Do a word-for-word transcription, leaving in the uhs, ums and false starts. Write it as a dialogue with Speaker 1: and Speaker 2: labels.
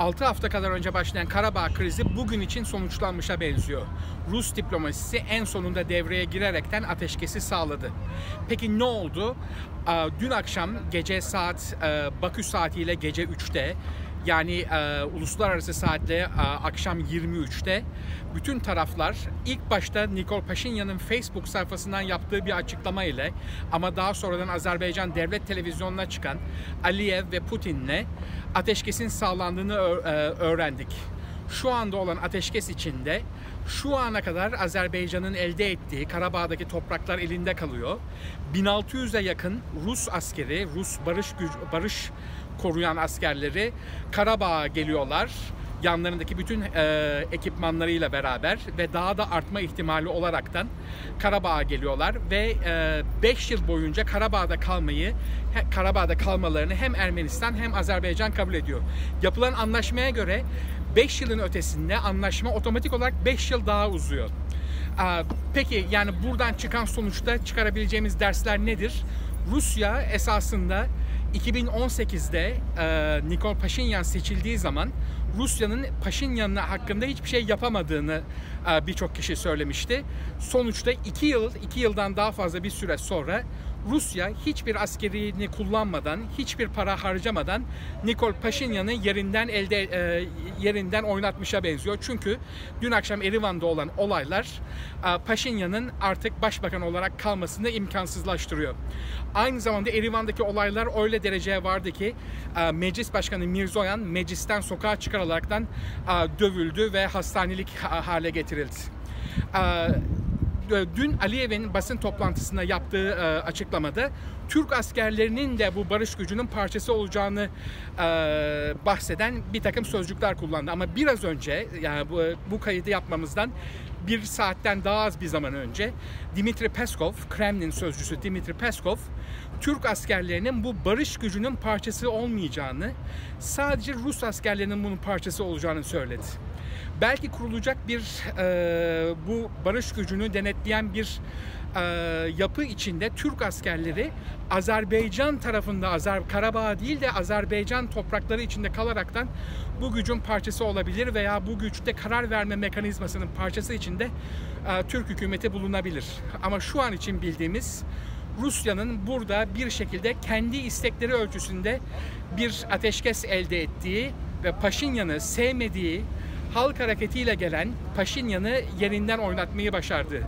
Speaker 1: altı hafta kadar önce başlayan Karabağ krizi bugün için sonuçlanmışa benziyor. Rus diplomasisi en sonunda devreye girerekten ateşkesi sağladı. Peki ne oldu? Dün akşam gece saat Bakü saatiyle gece üçte, yani e, uluslararası saatle e, akşam yirmi üçte bütün taraflar ilk başta Nikol Paşinyan'ın Facebook sayfasından yaptığı bir açıklama ile, ama daha sonradan Azerbaycan Devlet Televizyonu'na çıkan Aliyev ve Putin'le ateşkesin sağlandığını öğrendik. Şu anda olan ateşkes içinde şu ana kadar Azerbaycan'ın elde ettiği Karabağ'daki topraklar elinde kalıyor. bin altı yüze yakın Rus askeri, Rus barış güç, barış koruyan askerleri Karabağ'a geliyorlar. Yanlarındaki bütün e, ekipmanlarıyla beraber ve daha da artma ihtimali olaraktan Karabağ'a geliyorlar ve beş yıl boyunca Karabağ'da kalmayı, he, Karabağ'da kalmalarını hem Ermenistan hem Azerbaycan kabul ediyor. Yapılan anlaşmaya göre beş yılın ötesinde anlaşma otomatik olarak beş yıl daha uzuyor. E, peki yani buradan çıkan sonuçta çıkarabileceğimiz dersler nedir? Rusya esasında iki bin on sekizde e, Nikol Paşinyan seçildiği zaman Rusya'nın Paşinyan hakkında hiçbir şey yapamadığını e, birçok kişi söylemişti. Sonuçta iki yıl, iki yıldan daha fazla bir süre sonra Rusya hiçbir askerini kullanmadan, hiçbir para harcamadan Nikol Paşinyan'ı yerinden elde e, yerinden oynatmışa benziyor. Çünkü dün akşam Erivan'da olan olaylar e, Paşinyan'ın artık başbakan olarak kalmasını imkansızlaştırıyor. Aynı zamanda Erivan'daki olaylar öyle dereceye vardı ki e, Meclis Başkanı Mirzoyan meclisten sokağa çıkarılaraktan e, dövüldü ve hastanelik hale getirildi. E, Dün Aliyev'in basın toplantısında yaptığı e, açıklamada Türk askerlerinin de bu barış gücünün parçası olacağını e, bahseden bir takım sözcükler kullandı. Ama biraz önce, yani bu, bu kaydı yapmamızdan bir saatten daha az bir zaman önce Dmitri Peskov, Kremlin sözcüsü Dmitri Peskov, Türk askerlerinin bu barış gücünün parçası olmayacağını, sadece Rus askerlerinin bunun parçası olacağını söyledi. Belki kurulacak bir e, bu barış gücünü denetleyen bir e, yapı içinde Türk askerleri Azerbaycan tarafında, Azer Karabağ değil de Azerbaycan toprakları içinde kalaraktan bu gücün parçası olabilir veya bu güçte karar verme mekanizmasının parçası içinde e, Türk hükümeti bulunabilir. Ama şu an için bildiğimiz, Rusya'nın burada bir şekilde kendi istekleri ölçüsünde bir ateşkes elde ettiği ve Paşinyan'ı sevmediği halk hareketiyle gelen Paşinyan'ı yerinden oynatmayı başardı.